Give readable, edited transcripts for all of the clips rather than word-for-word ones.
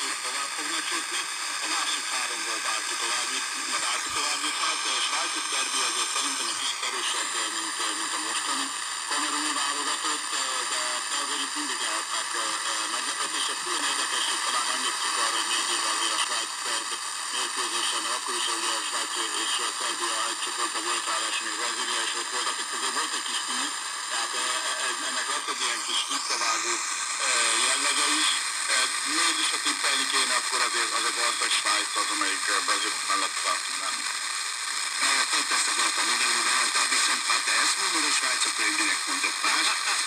két tovább fognak jutni, a másik háromból bárki tovább juthat. Svájci derbi azért szerintem egy kicsit erősebb, mint a mostani kameruni válogatott, de azért itt mindig lehetnek meglepetések. Külön érdekesség talán emlékszik arra, hogy 4 éve azért a Svájc-Szerb mérkőzésen, mert akkor is ugye a Svájc és Szerbia egy csoportban volt ráadásul, még Brazília is ott voltak, itt azért volt egy kis tűz, tehát ennek lett egy ilyen kis visszavágó jellege is. Mégis, ha tippelni kéne, akkor azért az a Barca Svájc az, amelyik Brazil mellett tovább tud menni. Pont ezt akartam mondani, de viszont ha te ezt mondod, a Svájc, akkor én direkt mondok más.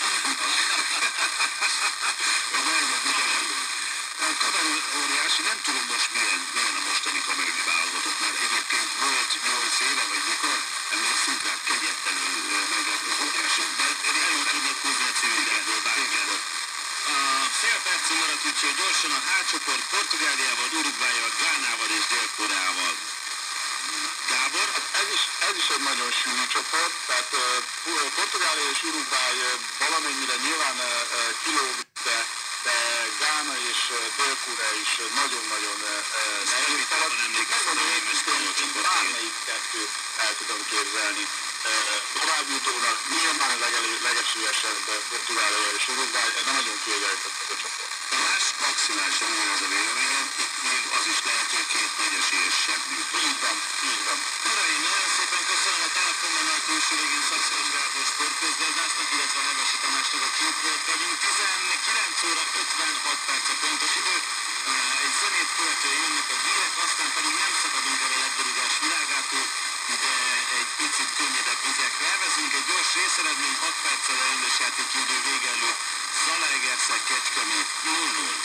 A Kamerun óriási, nem tudom most milyen a mostani kameruni válogatott, mert egyébként volt 8 éve, vagy mikor, emlékszünk rá, kegyetlenül meg az óriási, de elő tudnak húzni a civilekből bármikor. A fél percig maradt, úgyhogy gyorsan a H csoport Portugáliával, Uruguayjal, Gánával és Dél-Koreával. Gábor? Ez is egy nagyon sűrű csoport, tehát Portugália és Uruguay valamennyire nyilván kilóg, de Gána és Dél-Korea is nagyon-nagyon nehéz feladat. Bármelyik kettő el tudom képzelni továbbjutónak. Nyilván a legesülyesebb Portugália és Uruguay, de nagyon kiegyenlített a csoport. Más maximálisan ugyanaz a véleményem, itt még az is lehet, hogy két nagy esélyes sem működik. Így van. Uraim, nagyon szépen köszönöm a telefonban a külső végén Szakszos Gábor sportközgazdásznak, illetve a Hegesi Tamásnak, aki itt volt velünk. 19 óra 56 perc a pontos idő. Egy zenét követően jönnek a hírek, aztán pedig nem szakadunk el a labdarúgás világától, de egy picit könnyedebb vizekre elvezünk. Egy gyors részeredmény, 6 perccel a rendes játékidő vége előtt Zalaegerszeg Kecskemét 0-0.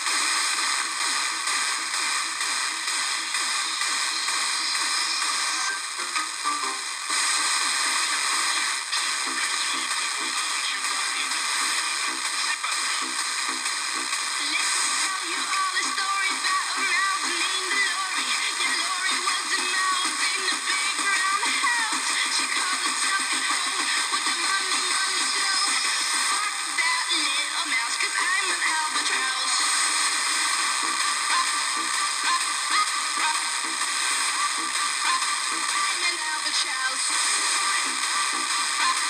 I'm an albatross.